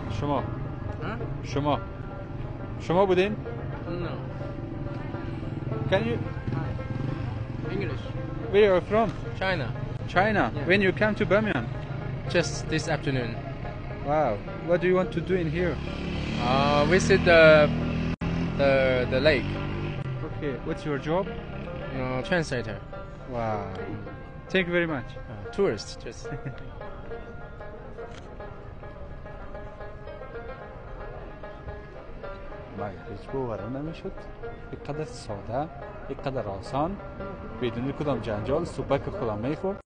شما Huh? شما بودین؟ No. Can you English. where are you from? China. China. Yeah. When you come to Bamiyan? Just this afternoon. Wow. What do you want to do in here? Visit the lake. Okay. What's your job? Translator. Wow. Thank you very much. Tourist. Just. هیچ باورم نمیشد اینقدر ساده اینقدر آسان بدون کدام جنجال سوپک خودم میخورد